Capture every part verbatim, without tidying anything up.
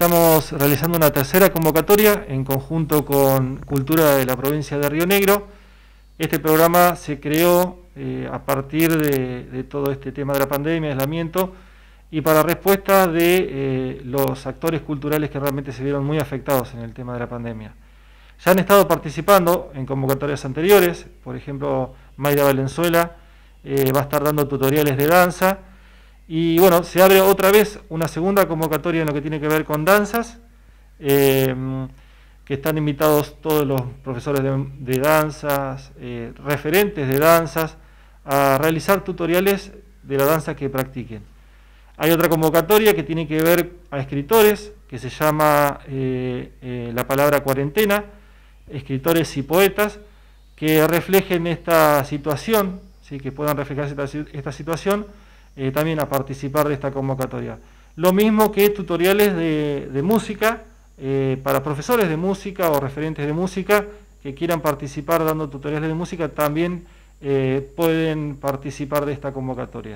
estamos realizando una tercera convocatoria en conjunto con Cultura de la provincia de Río Negro. Este programa se creó eh, a partir de, de todo este tema de la pandemia, aislamiento, y para respuesta de eh, los actores culturales que realmente se vieron muy afectados en el tema de la pandemia. Ya han estado participando en convocatorias anteriores, por ejemplo, Mayra Valenzuela eh, va a estar dando tutoriales de danza, y bueno, se abre otra vez una segunda convocatoria en lo que tiene que ver con danzas, eh, que están invitados todos los profesores de, de danzas, eh, referentes de danzas, a realizar tutoriales de la danza que practiquen. Hay otra convocatoria que tiene que ver a escritores, que se llama eh, eh, La Palabra Cuarentena, escritores y poetas, que reflejen esta situación, ¿sí? que puedan reflejar esta, esta situación, eh, también a participar de esta convocatoria. Lo mismo que tutoriales de, de música, eh, para profesores de música o referentes de música que quieran participar dando tutoriales de música, también eh, pueden participar de esta convocatoria.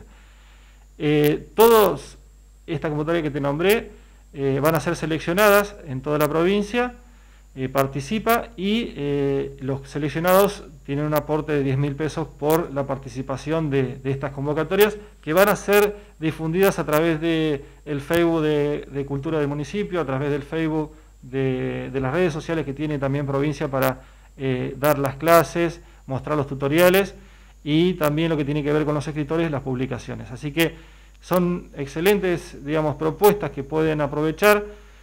Eh, todas estas convocatorias que te nombré eh, van a ser seleccionadas en toda la provincia, eh, participa y eh, los seleccionados tienen un aporte de diez mil pesos por la participación de, de estas convocatorias, que van a ser difundidas a través del Facebook de, de Cultura del municipio, a través del Facebook de, de las redes sociales que tiene también provincia para eh, dar las clases, mostrar los tutoriales, y también lo que tiene que ver con los escritores, las publicaciones. Así que son excelentes, digamos, propuestas que pueden aprovechar,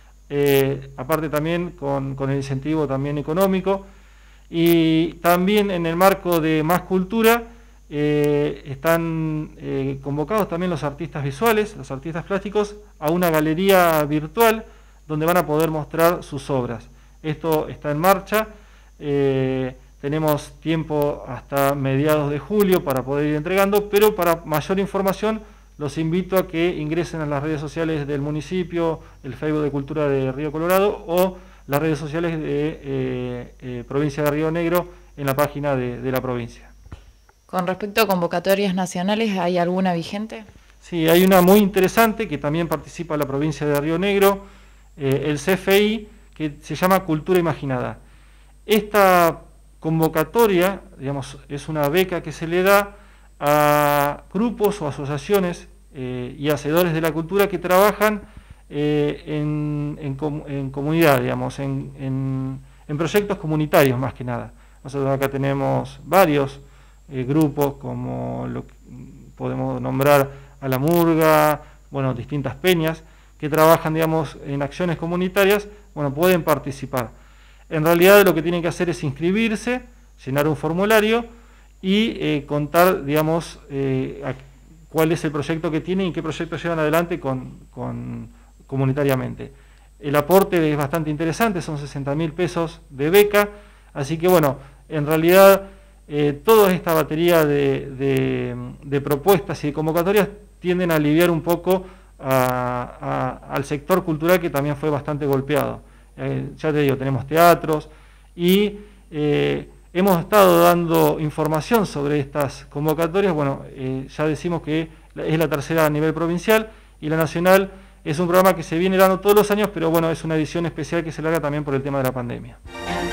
eh, aparte también con, con el incentivo también económico, y también en el marco de Más Cultura eh, están eh, convocados también los artistas visuales, los artistas plásticos, a una galería virtual donde van a poder mostrar sus obras. Esto está en marcha. Eh, Tenemos tiempo hasta mediados de julio para poder ir entregando, pero para mayor información los invito a que ingresen a las redes sociales del municipio, el Facebook de Cultura de Río Colorado o las redes sociales de eh, eh, Provincia de Río Negro en la página de, de la provincia. Con respecto a convocatorias nacionales, ¿hay alguna vigente? Sí, hay una muy interesante que también participa la provincia de Río Negro, eh, el C F I, que se llama Cultura Imaginada. Esta convocatoria, digamos, es una beca que se le da a grupos o asociaciones eh, y hacedores de la cultura que trabajan eh, en, en, com en comunidad, digamos, en, en, en proyectos comunitarios más que nada. Nosotros acá tenemos varios eh, grupos, como lo que podemos nombrar a la Murga, bueno, distintas peñas, que trabajan, digamos, en acciones comunitarias, bueno, pueden participar. En realidad lo que tienen que hacer es inscribirse, llenar un formulario y eh, contar, digamos, eh, a, cuál es el proyecto que tienen y qué proyecto llevan adelante con, con, comunitariamente. El aporte es bastante interesante, son sesenta mil pesos de beca, así que bueno, en realidad eh, toda esta batería de, de, de propuestas y de convocatorias tienden a aliviar un poco a, a, al sector cultural, que también fue bastante golpeado. Eh, ya te digo, tenemos teatros y eh, hemos estado dando información sobre estas convocatorias. Bueno, eh, ya decimos que es la tercera a nivel provincial, y la nacional es un programa que se viene dando todos los años, pero bueno, es una edición especial que se larga también por el tema de la pandemia.